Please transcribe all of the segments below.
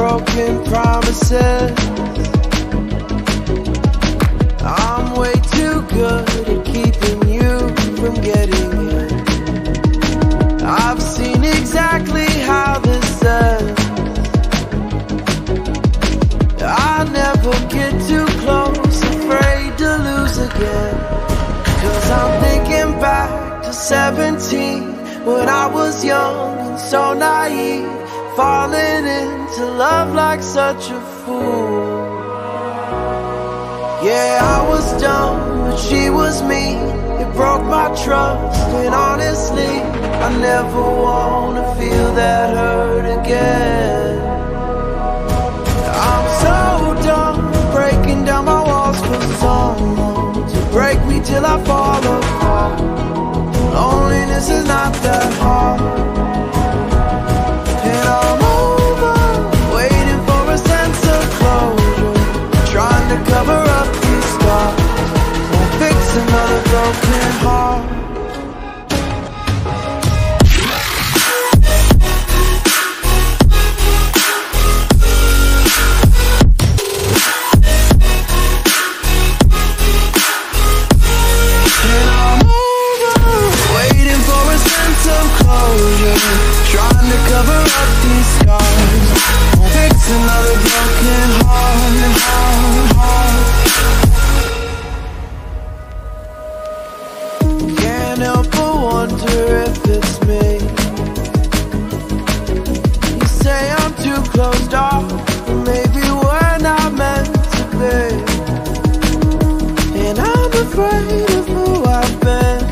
broken promises. I'm way too good at keeping you from getting in. I've seen exactly how this ends. I never get too close, afraid to lose again. 'Cause I'm thinking back to 17, when I was young and so naive, falling into love like such a fool. Yeah, I was dumb, but she was me. It broke my trust, and honestly, I never wanna feel that hurt again. I'm so done breaking down my walls for someone to break me till I fall apart. Loneliness is not that hard, and I'm over waiting for a sense of closure, trying to cover up these scars, won't fix another broken heart. Trying to cover up these scars, won't fix another broken heart. Can't help but wonder if it's me. You say I'm too closed off, but maybe we're not meant to be. And I'm afraid of who I've been.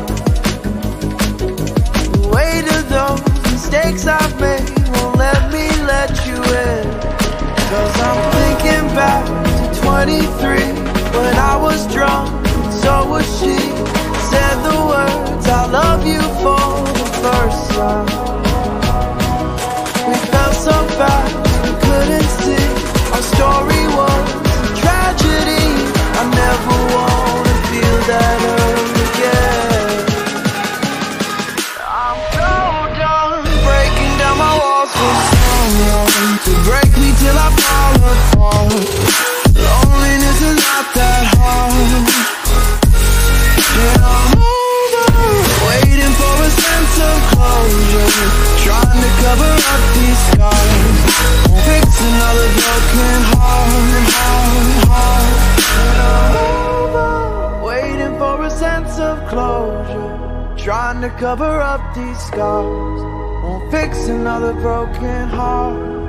The weight of those mistakes I've made won't let me let you in. 'Cause I'm thinking back to 23, when I was drunk and so was she. Said the words I love you for the first time. We felt so fast we couldn't see. Our story was a tragedy. I never wanna feel that hurt again. I'm so done breaking down my walls for someone to break me till I fall apart. Loneliness is not that hard, and I'm over waiting for a sense of closure, trying to cover up these scars, won't fix another broken heart. And I'm over waiting for a sense of closure, trying to cover up these scars, won't fix another broken heart.